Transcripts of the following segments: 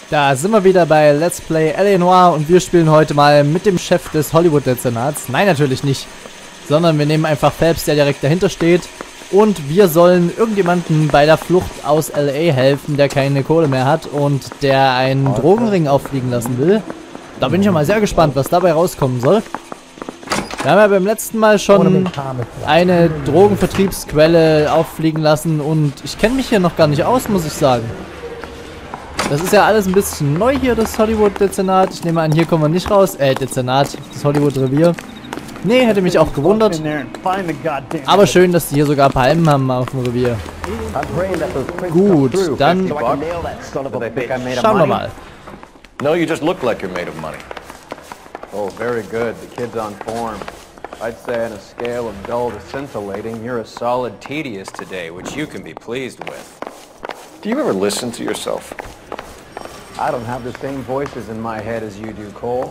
Da sind wir wieder bei Let's Play L.A. Noire und wir spielen heute mal mit dem Chef des Hollywood-Dezernats. Nein, natürlich nicht. Sondern wir nehmen einfach Phelps, der direkt dahinter steht. Und wir sollen irgendjemanden bei der Flucht aus L.A. helfen, der keine Kohle mehr hat und der einen Drogenring auffliegen lassen will. Da bin ich ja mal sehr gespannt, was dabei rauskommen soll. Wir haben ja beim letzten Mal schon eine Drogenvertriebsquelle auffliegen lassen und ich kenne mich hier noch gar nicht aus, muss ich sagen. Das ist ja alles ein bisschen neu hier, das Hollywood-Dezernat. Ich nehme an, hier kommen wir nicht raus. Dezernat, das Hollywood-Revier. Nee, hätte mich auch gewundert. Aber schön, dass die hier sogar Palmen haben auf dem Revier. Gut, dann schauen wir mal. No, you just look like you're made of money. Oh, very good. The kid's on form. I'd say on a scale of dull to scintillating, you're a solid tedious today, which you can be pleased with. Do you ever listen to yourself? I don't have the same voices in my head as you do, Cole.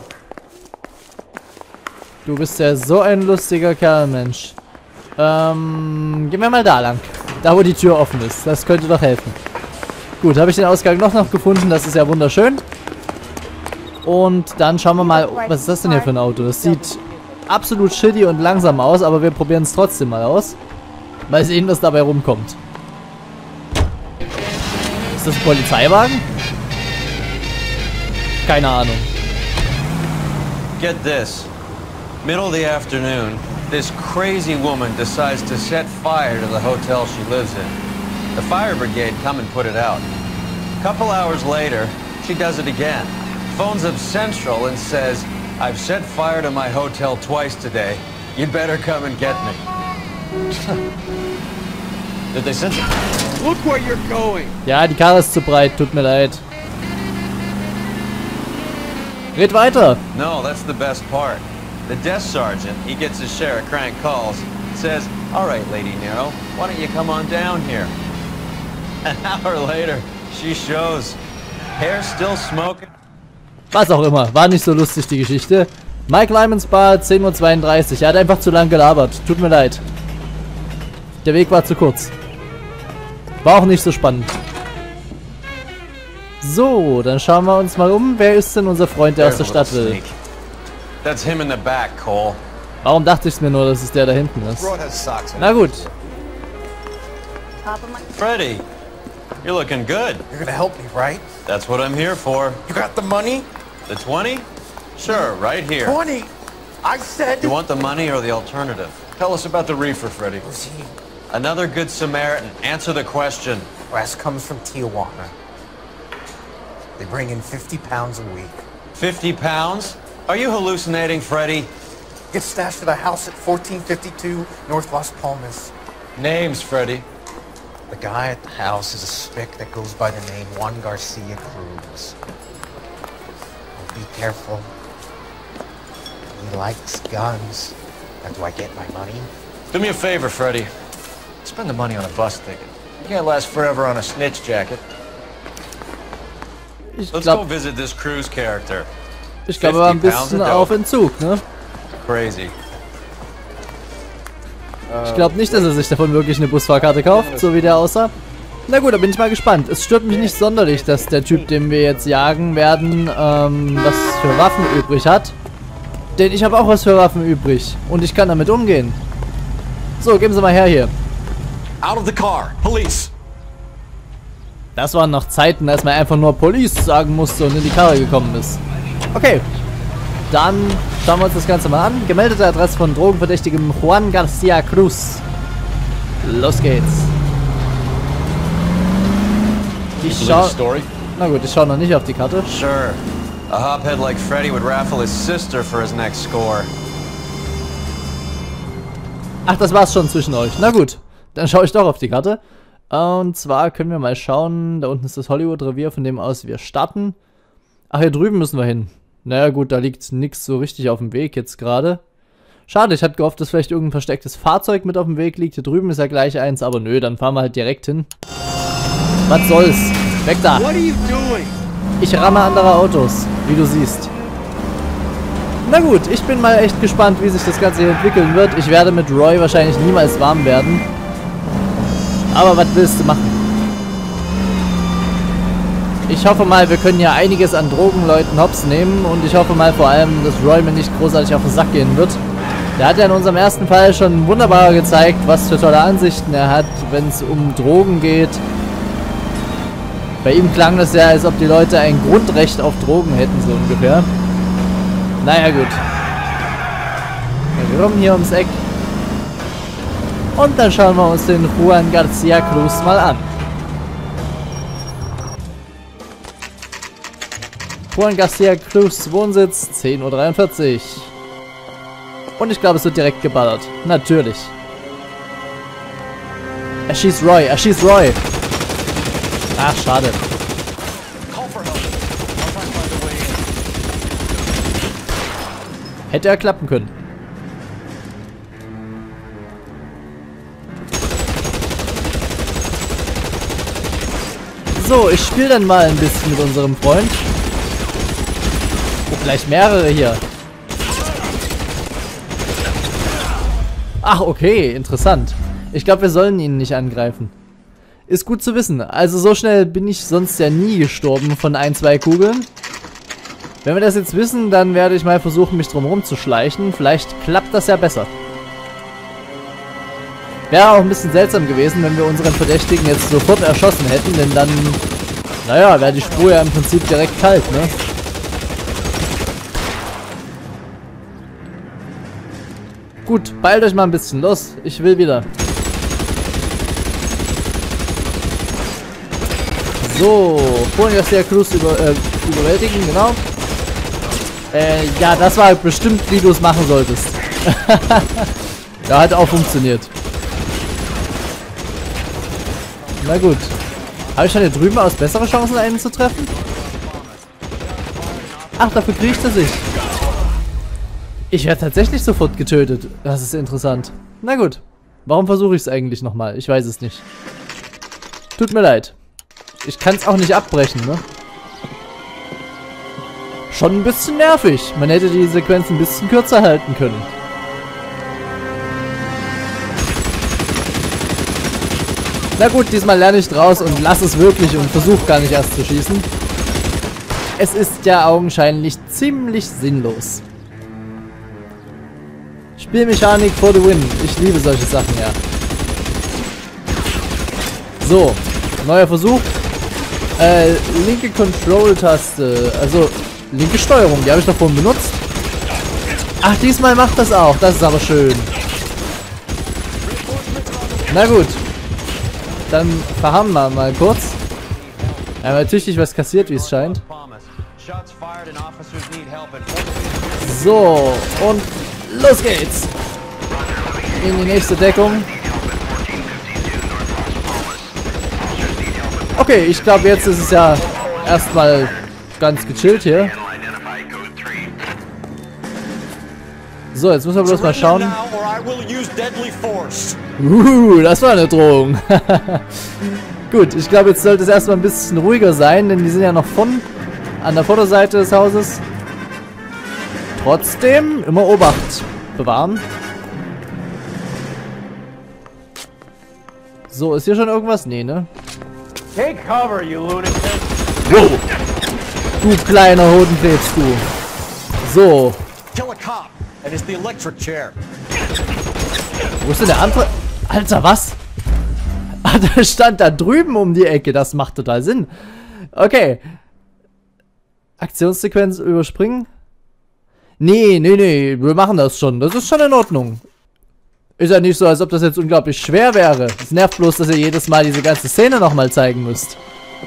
Du bist ja so ein lustiger Kerl, Mensch. Gehen wir mal da lang. Da, wo die Tür offen ist. Das könnte doch helfen. Gut, habe ich den Ausgang noch gefunden. Das ist ja wunderschön. Und dann schauen wir mal, was ist das denn hier für ein Auto? Das sieht absolut shitty und langsam aus, aber wir probieren es trotzdem mal aus. Mal sehen, was dabei rumkommt. Ist das ein Polizeiwagen? Keine Ahnung. Get this. Middle of the afternoon, this crazy woman decides to set fire to the hotel she lives in. The fire brigade come and put it out. A couple hours later, she does it again. Phones up Central and says, I've set fire to my hotel twice today. You'd better come and get me. Did they send it? Look where you're going. Ja, die Karre ist zu breit, tut mir leid. Red weiter. No, that's the best part. The desk sergeant, he gets his share of crank calls, says, all right, Lady Nero, why don't you come on down here? An hour later, she shows. Hair still smoking. Was auch immer, war nicht so lustig die Geschichte. Mike Lyman's Bar, 10:32 Uhr. Er hat einfach zu lang gelabert. Tut mir leid. Der Weg war zu kurz. War auch nicht so spannend. So, dann schauen wir uns mal um. Wer ist denn unser Freund, der aus der Stadt will? That's him in the back, Cole. Warum dachte ich mir nur, dass es der da hinten ist? Na gut. Freddy, you're looking good. You're gonna help me, right? That's what I'm here for. You got the money? The 20? Sure, right here. 20! I said... You want the money or the alternative? Tell us about the reefer, Freddy. Who's he? Another good Samaritan. Answer the question. Wes comes from Tijuana. They bring in 50 pounds a week. 50 pounds? Are you hallucinating, Freddy? Gets stashed at a house at 1452 North Las Palmas. Names, Freddy. The guy at the house is a spick that goes by the name Juan Garcia Cruz. Be careful. He likes guns. How do I get my money? Do me a favor, Freddy. Spend the money on a bus ticket. You can't last forever on a snitch jacket. Ich Let's go glaube, visit this Cruz character. er war ein bisschen auf Entzug, ne? Crazy. Ich glaube nicht, dass er sich davon wirklich eine Busfahrkarte kauft, so wie der aussah. Na gut, da bin ich mal gespannt. Es stört mich nicht sonderlich, dass der Typ, den wir jetzt jagen werden, was für Waffen übrig hat. Denn ich habe auch was für Waffen übrig. Und ich kann damit umgehen. So, geben Sie mal her hier. Out of the car. Police. Das waren noch Zeiten, als man einfach nur Police sagen musste und in die Karre gekommen ist. Okay. Dann schauen wir uns das Ganze mal an. Gemeldete Adresse von drogenverdächtigem Juan Garcia Cruz. Los geht's. Ich schau... Na gut, ich schaue noch nicht auf die Karte. Sure. A hophead like Freddy would raffle his sister for his next score. Ach, das war's schon zwischen euch. Na gut, dann schaue ich doch auf die Karte. Und zwar können wir mal schauen. Da unten ist das Hollywood-Revier, von dem aus wir starten. Ach, hier drüben müssen wir hin. Naja gut, da liegt nichts so richtig auf dem Weg jetzt gerade. Schade, ich hatte gehofft, dass vielleicht irgendein verstecktes Fahrzeug mit auf dem Weg liegt. Hier drüben ist ja gleich eins, aber nö, dann fahren wir halt direkt hin. Was soll's? Weg da! Ich ramme andere Autos, wie du siehst. Na gut, ich bin mal echt gespannt, wie sich das Ganze hier entwickeln wird. Ich werde mit Roy wahrscheinlich niemals warm werden. Aber was willst du machen? Ich hoffe mal, wir können hier einiges an Drogenleuten hops nehmen und ich hoffe mal vor allem, dass Roy mir nicht großartig auf den Sack gehen wird. Der hat ja in unserem ersten Fall schon wunderbar gezeigt, was für tolle Ansichten er hat, wenn es um Drogen geht. Bei ihm klang das ja, als ob die Leute ein Grundrecht auf Drogen hätten, so ungefähr. Naja, gut. Wir kommen hier ums Eck. Und dann schauen wir uns den Juan Garcia Cruz mal an. Juan Garcia Cruz Wohnsitz, 10:43 Uhr. Und ich glaube, es wird direkt geballert. Natürlich. Er schießt Roy, er schießt Roy. Ach, schade. Hätte er klappen können. So, ich spiele dann mal ein bisschen mit unserem Freund. Oh, gleich mehrere hier. Ach, okay, interessant. Ich glaube, wir sollen ihn nicht angreifen. Ist gut zu wissen. Also so schnell bin ich sonst ja nie gestorben von 1, 2 Kugeln. Wenn wir das jetzt wissen, dann werde ich mal versuchen, mich drum zu schleichen. Vielleicht klappt das ja besser. Wäre auch ein bisschen seltsam gewesen, wenn wir unseren Verdächtigen jetzt sofort erschossen hätten, denn dann, naja, wäre die Spur ja im Prinzip direkt kalt, ne? Gut, beeilt euch mal ein bisschen. Los, ich will wieder. So, Juan Garcia Cruz überwältigen, genau. Ja, das war bestimmt, wie du es machen solltest. Ja, hat auch funktioniert. Na gut. Habe ich schon hier drüben aus bessere Chancen, einen zu treffen? Ach, dafür kriegt er sich. Ich werde tatsächlich sofort getötet. Das ist interessant. Na gut. Warum versuche ich es eigentlich nochmal? Ich weiß es nicht. Tut mir leid. Ich kann es auch nicht abbrechen, ne? Schon ein bisschen nervig. Man hätte die Sequenz ein bisschen kürzer halten können. Na gut, diesmal lerne ich draus und lass es wirklich und versuche gar nicht erst zu schießen. Es ist ja augenscheinlich ziemlich sinnlos. Spielmechanik for the win. Ich liebe solche Sachen, ja. So, neuer Versuch. Linke Control-Taste. Also, linke Steuerung. Die habe ich doch vorhin benutzt. Ach, diesmal macht das auch. Das ist aber schön. Na gut. Dann verharren wir mal kurz. Ja, natürlich nicht was kassiert, wie es scheint. So, und los geht's. In die nächste Deckung. Okay, ich glaube, jetzt ist es ja erstmal ganz gechillt hier. So, jetzt müssen wir bloß mal schauen. Das war eine Drohung. Gut, ich glaube, jetzt sollte es erstmal ein bisschen ruhiger sein, denn die sind ja noch an der Vorderseite des Hauses. Trotzdem immer Obacht bewahren. So, ist hier schon irgendwas? Nee, ne? Take cover, you lunatic. Wow. Du kleiner Hodenkrebs, du. So. Kill a cop, and it's the electric chair. Wo ist denn der andere? Alter, was? Ah, der stand da drüben um die Ecke. Das macht total Sinn. Okay. Aktionssequenz überspringen. Nee, wir machen das schon. Das ist schon in Ordnung. Ist ja nicht so, als ob das jetzt unglaublich schwer wäre. Es nervt bloß, dass ihr jedes Mal diese ganze Szene nochmal zeigen müsst.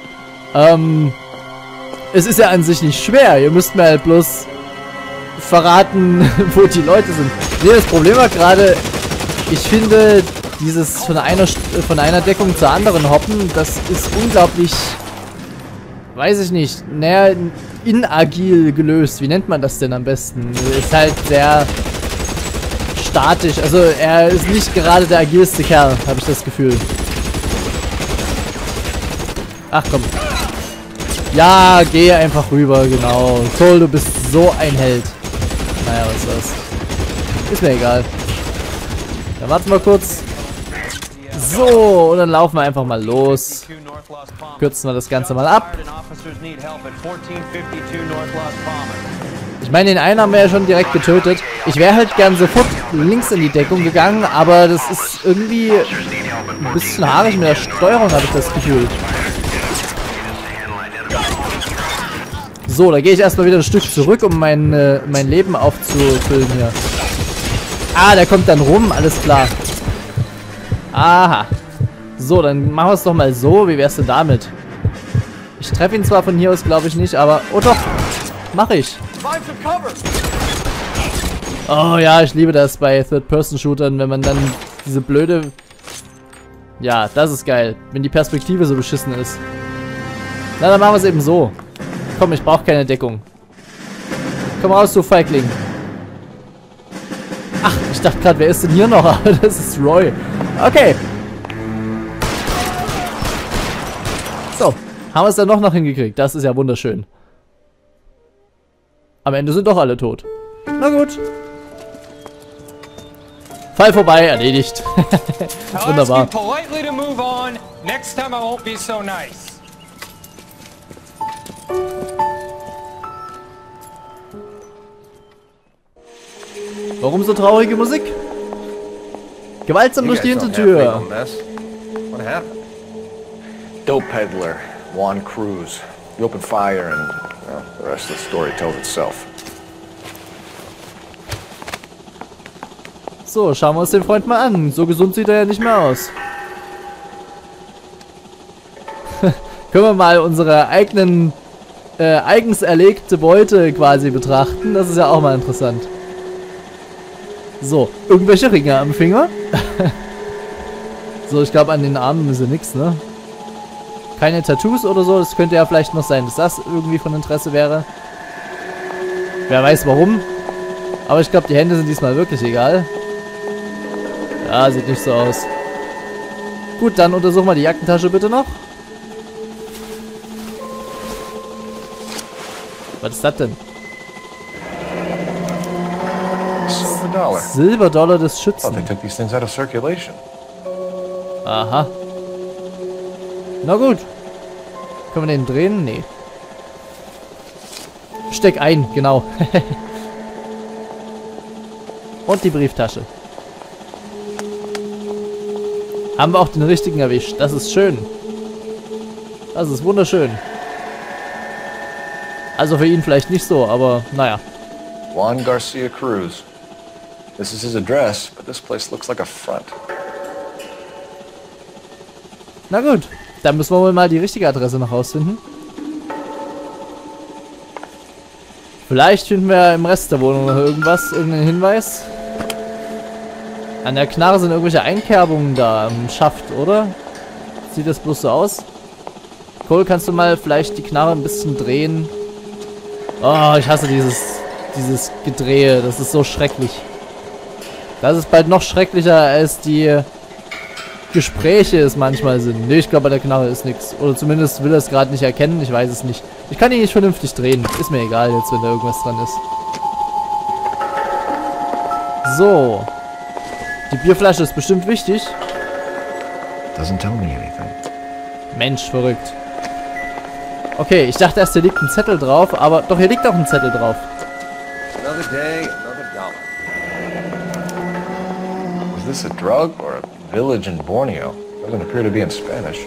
Es ist ja an sich nicht schwer. Ihr müsst mir halt bloß verraten, wo die Leute sind. Nee, das Problem war gerade, ich finde, dieses von einer Deckung zur anderen hoppen, das ist unglaublich, weiß ich nicht, naja, inagil gelöst. Wie nennt man das denn am besten? Ist halt sehr statisch. Also er ist nicht gerade der agilste Kerl, habe ich das Gefühl. Ach komm. Ja, geh einfach rüber, genau. Toll, du bist so ein Held. Naja, was ist das? Ist mir egal. Dann warten wir kurz. So, und dann laufen wir einfach mal los. Kürzen wir das Ganze mal ab. Ich meine, den einen haben wir ja schon direkt getötet. Ich wäre halt gern sofort links in die Deckung gegangen, aber das ist irgendwie ein bisschen haarig mit der Steuerung, habe ich das Gefühl. So, da gehe ich erstmal wieder ein Stück zurück, um mein Leben aufzufüllen hier. Ah, der kommt dann rum, alles klar. Aha. So, dann machen wir es doch mal so. Wie wär's denn damit? Ich treffe ihn zwar von hier aus, glaube ich nicht, aber... Oh doch, mache ich. Oh ja, ich liebe das bei Third-Person-Shootern, wenn man dann diese blöde... Ja, das ist geil, wenn die Perspektive so beschissen ist. Na, dann machen wir es eben so. Komm, ich brauche keine Deckung. Komm raus, du Feigling. Ach, ich dachte gerade, wer ist denn hier noch? Das ist Roy. Okay. So, haben wir es dann noch hingekriegt. Das ist ja wunderschön. Am Ende sind doch alle tot. Na gut. Fall vorbei, erledigt. Wunderbar. Warum so traurige Musik? Gewaltsam durch die Hintertür. What happened? Dope peddler, Juan Cruz. You opened fire and well, the rest of the story tells itself. So, schauen wir uns den Freund mal an. So gesund sieht er ja nicht mehr aus. Können wir mal unsere eigenen eigens erlegte Beute quasi betrachten. Das ist ja auch mal interessant. So, irgendwelche Ringe am Finger. So, ich glaube an den Armen ist ja nichts, ne? Keine Tattoos oder so. Das könnte ja vielleicht noch sein, dass das irgendwie von Interesse wäre. Wer weiß warum. Aber ich glaube, die Hände sind diesmal wirklich egal. Ja, sieht nicht so aus. Gut, dann untersuchen wir die Jackentasche bitte noch. Was ist das denn? $1. Silberdollar des Oh, Schützen. they took these things out of circulation. Aha. Na gut. Können wir den drehen? Nee. Steck ein, genau. Und die Brieftasche. Haben wir auch den richtigen erwischt. Das ist schön. Das ist wunderschön. Also für ihn vielleicht nicht so, aber naja. Juan Garcia Cruz. This is his address, but this place looks like a front. Na gut, dann müssen wir wohl mal die richtige Adresse noch rausfinden. Vielleicht finden wir im Rest der Wohnung noch irgendwas, irgendeinen Hinweis. An der Knarre sind irgendwelche Einkerbungen da am Schaft, oder? Sieht das bloß so aus? Cole, kannst du mal vielleicht die Knarre ein bisschen drehen? Oh, ich hasse dieses Gedrehe. Das ist so schrecklich. Das ist bald noch schrecklicher, als die Gespräche es manchmal sind. Ne, ich glaube, bei der Knarre ist nichts. Oder zumindest will er es gerade nicht erkennen. Ich weiß es nicht. Ich kann ihn nicht vernünftig drehen. Ist mir egal jetzt, wenn da irgendwas dran ist. So. Die Bierflasche ist bestimmt wichtig. Doesn't tell me anything. Mensch, verrückt. Okay, ich dachte erst, hier liegt ein Zettel drauf, aber doch, hier liegt auch ein Zettel drauf. Another day, another dollar. Was this a drug or a village in Borneo? Doesn't appear to be in Spanish.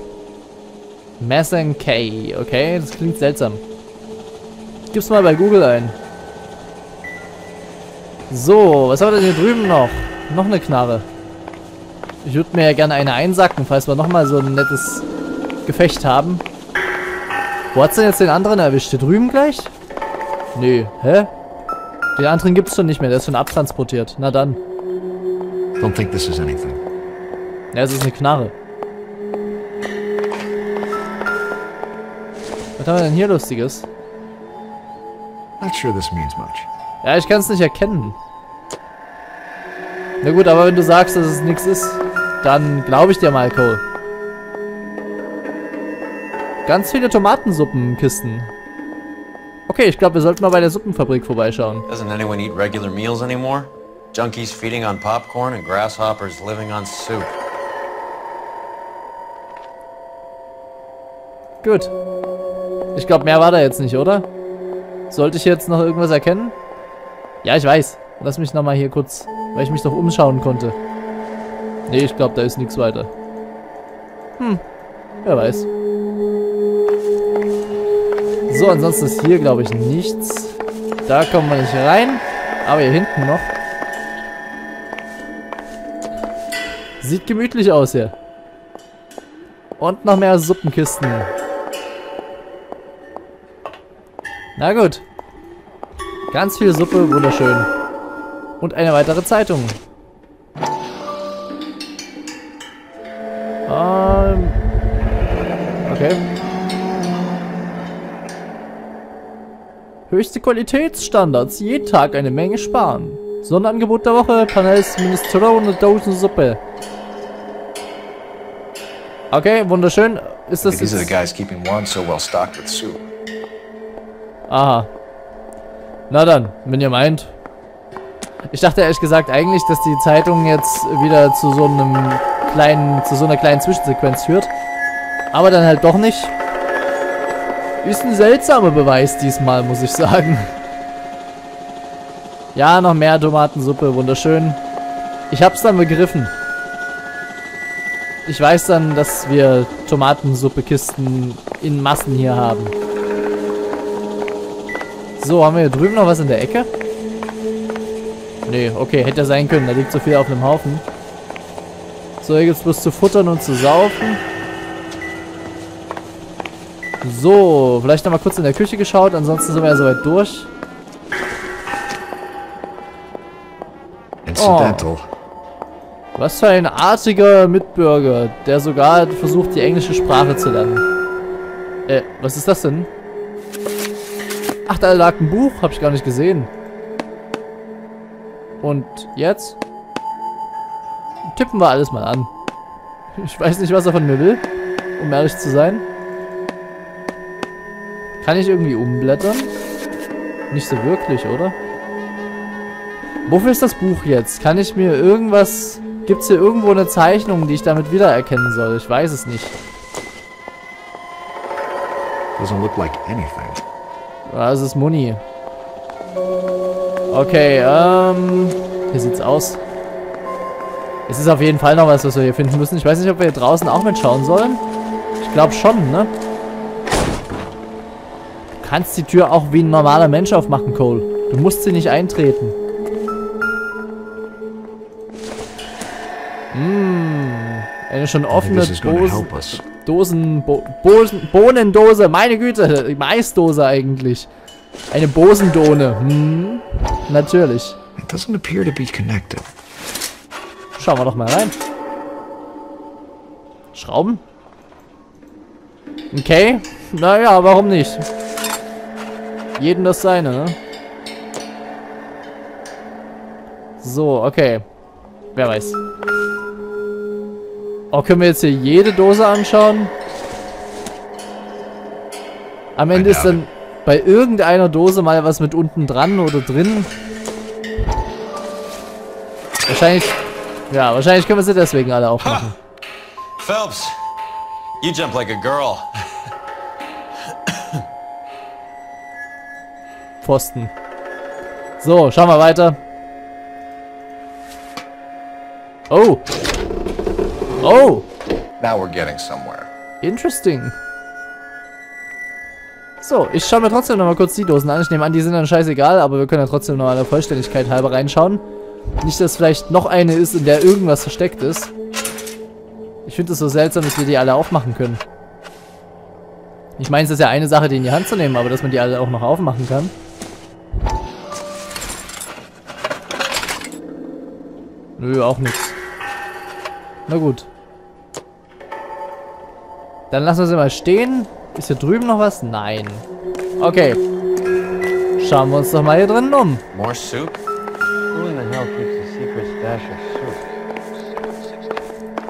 Masan K. Okay, das klingt seltsam. Gib's mal bei Google ein. So, was haben wir denn hier drüben noch? Noch eine Knarre. Ich würde mir ja gerne eine einsacken, falls wir nochmal so ein nettes Gefecht haben. Wo hat's denn jetzt den anderen erwischt? Hier drüben gleich? Nö. Hä? Den anderen gibt's schon nicht mehr, der ist schon abtransportiert. Na dann. Don't think this is anything. Ja, es ist eine Knarre. Was haben wir denn hier Lustiges? Not sure this means much. Ja, ich kann es nicht erkennen. Na gut, aber wenn du sagst, dass es nichts ist, dann glaube ich dir mal, Cole. Ganz viele Tomatensuppenkisten. Okay, ich glaube, wir sollten mal bei der Suppenfabrik vorbeischauen. Doesn't anyone eat regular meals anymore? Junkies feeding on popcorn and grasshoppers living on soup. Gut. Ich glaube, mehr war da jetzt nicht, oder? Sollte ich jetzt noch irgendwas erkennen? Ja, ich weiß. Lass mich nochmal hier kurz, weil ich mich doch umschauen konnte. Nee, ich glaube, da ist nichts weiter. Wer weiß. So, ansonsten ist hier, glaube ich, nichts. Da kommen wir nicht rein. Aber hier hinten noch. Sieht gemütlich aus hier. Und noch mehr Suppenkisten. Na gut. Ganz viel Suppe, wunderschön. Und eine weitere Zeitung. Okay. Höchste Qualitätsstandards. Jeden Tag eine Menge sparen. Sonderangebot der Woche. Panels Minestrone Dosensuppe. Okay, wunderschön. Ist das These are the guys keeping Juan so well stocked with soup. Aha. Na dann, wenn ihr meint. Ich dachte ehrlich gesagt eigentlich, dass die Zeitung jetzt wieder zu so einer kleinen Zwischensequenz führt. Aber dann halt doch nicht. Ist ein seltsamer Beweis diesmal, muss ich sagen. Ja, noch mehr Tomatensuppe, wunderschön. Ich hab's dann begriffen. Ich weiß dann, dass wir Tomatensuppe-Kisten in Massen hier haben. So, haben wir hier drüben noch was in der Ecke? Nee, okay, hätte ja sein können. Da liegt so viel auf einem Haufen. So, hier gibt's bloß zu futtern und zu saufen. So, vielleicht noch mal kurz in der Küche geschaut. Ansonsten sind wir ja soweit durch. Incidental. Was für ein artiger Mitbürger, der sogar versucht, die englische Sprache zu lernen. Was ist das denn? Ach, da lag ein Buch. Hab ich gar nicht gesehen. Und jetzt? Tippen wir alles mal an. Ich weiß nicht, was er von mir will, um ehrlich zu sein. Kann ich irgendwie umblättern? Nicht so wirklich, oder? Wofür ist das Buch jetzt? Kann ich mir irgendwas... Gibt es hier irgendwo eine Zeichnung, die ich damit wiedererkennen soll? Ich weiß es nicht. Doesn't look like anything. Das ist Muni. Okay, hier sieht's aus. Es ist auf jeden Fall noch was wir hier finden müssen. Ich weiß nicht, ob wir hier draußen auch mitschauen sollen. Ich glaube schon, ne? Du kannst die Tür auch wie ein normaler Mensch aufmachen, Cole. Du musst sie nicht eintreten. Eine schon offene Bohnendose. Meine Güte, Maisdose eigentlich. Eine Bosendone. Natürlich. It doesn't appear to be connected. Schauen wir doch mal rein. Schrauben? Okay. Naja, warum nicht? Jedem das seine, ne? So, okay. Wer weiß. Oh, können wir jetzt hier jede Dose anschauen? Am Ende ist dann bei irgendeiner Dose mal was mit unten dran oder drin. Wahrscheinlich... Ja, wahrscheinlich können wir sie deswegen alle aufmachen. Phelps, you jump like a girl. Pfosten. So, schauen wir weiter. Oh. Oh. Now we're getting somewhere. Interesting. So, ich schaue mir trotzdem noch mal kurz die Dosen an. Ich nehme an, die sind dann scheißegal, aber wir können ja trotzdem noch mal der Vollständigkeit halber reinschauen. Nicht, dass vielleicht noch eine ist, in der irgendwas versteckt ist. Ich finde es so seltsam, dass wir die alle aufmachen können. Ich meine, es ist ja eine Sache, die in die Hand zu nehmen, aber dass man die alle auch noch aufmachen kann. Nö, auch nichts. Na gut. Dann lassen wir sie mal stehen. Ist hier drüben noch was? Nein. Okay. Schauen wir uns doch mal hier drinnen um. More soup? Who in the hell keeps a secret stash of soup?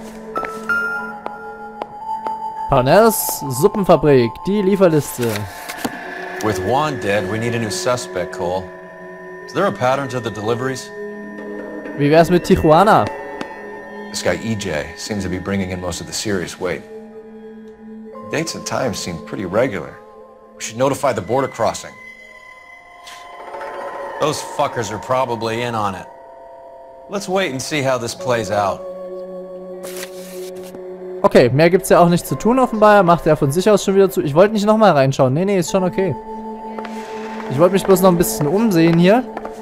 Parnells Suppenfabrik. Die Lieferliste. With Juan dead, we need a new suspect, Cole. Is there a pattern to the deliveries? Wie wär's mit Tijuana? This guy EJ seems to be bringing in most of the serious weight. Dates and times seem pretty regular. We should notify the border crossing. Those fuckers are probably in on it. Let's wait and see how this plays out. Okay, mehr gibt's ja auch nicht zu tun offenbar. Macht er von sich aus schon wieder zu. Ich wollte nicht nochmal reinschauen. Nee, ist schon okay. Ich wollte mich bloß noch ein bisschen umsehen hier.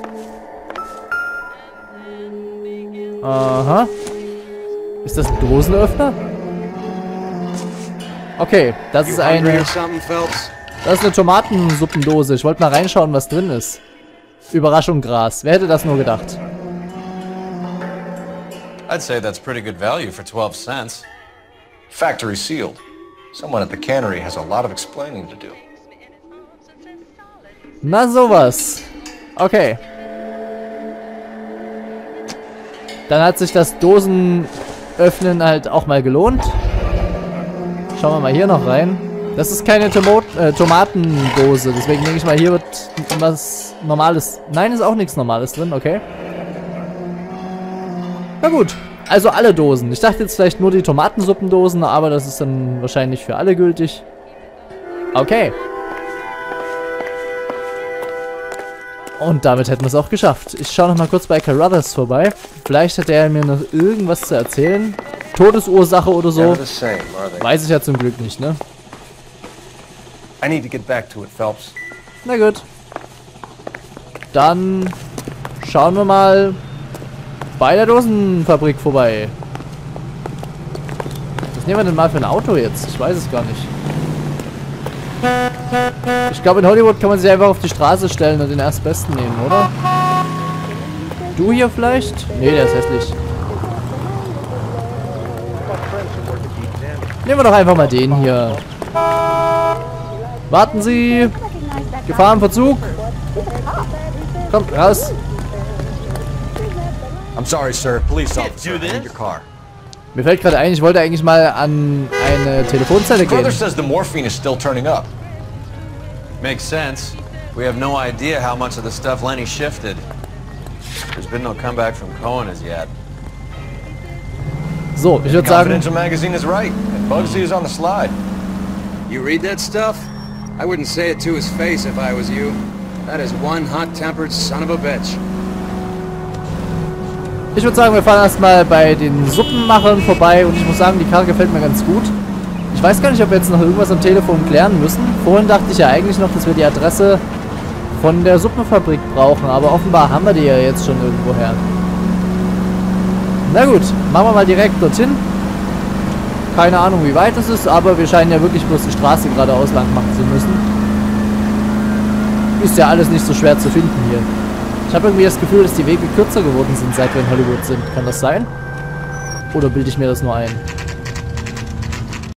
Aha. Ist das ein Dosenöffner? Okay, das ist eine... Das ist eine Tomatensuppendose. Ich wollte mal reinschauen, was drin ist. Überraschung Gras. Wer hätte das nur gedacht? I'd say that's pretty good value for 12 cents. Factory sealed. Someone at the cannery has a lot of explaining to do. Na sowas. Okay. Dann hat sich das Dosenöffnen halt auch mal gelohnt. Schauen wir mal hier noch rein. Das ist keine Tomatendose. Deswegen denke ich mal, hier wird was Normales. Nein, ist auch nichts Normales drin, okay. Na gut. Also alle Dosen. Ich dachte jetzt vielleicht nur die Tomatensuppendosen, aber das ist dann wahrscheinlich für alle gültig. Okay. Und damit hätten wir es auch geschafft. Ich schaue noch mal kurz bei Carruthers vorbei. Vielleicht hat er mir noch irgendwas zu erzählen. Todesursache oder so. Weiß ich ja zum Glück nicht, ne? I need to get back to it, Phelps. Na gut. Dann schauen wir mal bei der Dosenfabrik vorbei. Was nehmen wir denn mal für ein Auto jetzt? Ich weiß es gar nicht. Ich glaube, in Hollywood kann man sich einfach auf die Straße stellen und den Erstbesten nehmen, oder? Du hier vielleicht? Nee, der ist hässlich. Nehmen wir doch einfach mal den hier. Warten Sie! Gefahr im Verzug! Kommt raus! I'm sorry, sir. Police officer. I need your car. Mir fällt gerade ein, ich wollte eigentlich mal an eine Telefonzelle gehen. Brother says the morphine is still turning up. Makes sense. We have no idea how much of the stuff Lenny shifted. There's been no comeback from Cohen as yet. So, ich würde sagen... Confidential magazine is right. And Bugsy is on the slide. You read that stuff? I wouldn't say it to his face if I was you. That is one hot-tempered son of a bitch. Ich würde sagen, wir fahren erstmal bei den Suppenmachern vorbei und ich muss sagen, die Karre gefällt mir ganz gut. Ich weiß gar nicht, ob wir jetzt noch irgendwas am Telefon klären müssen. Vorhin dachte ich ja eigentlich noch, dass wir die Adresse von der Suppenfabrik brauchen, aber offenbar haben wir die ja jetzt schon irgendwoher. Na gut, machen wir mal direkt dorthin. Keine Ahnung, wie weit es ist, aber wir scheinen ja wirklich bloß die Straße geradeaus lang machen zu müssen. Ist ja alles nicht so schwer zu finden hier. Ich habe irgendwie das Gefühl, dass die Wege kürzer geworden sind, seit wir in Hollywood sind. Kann das sein? Oder bilde ich mir das nur ein?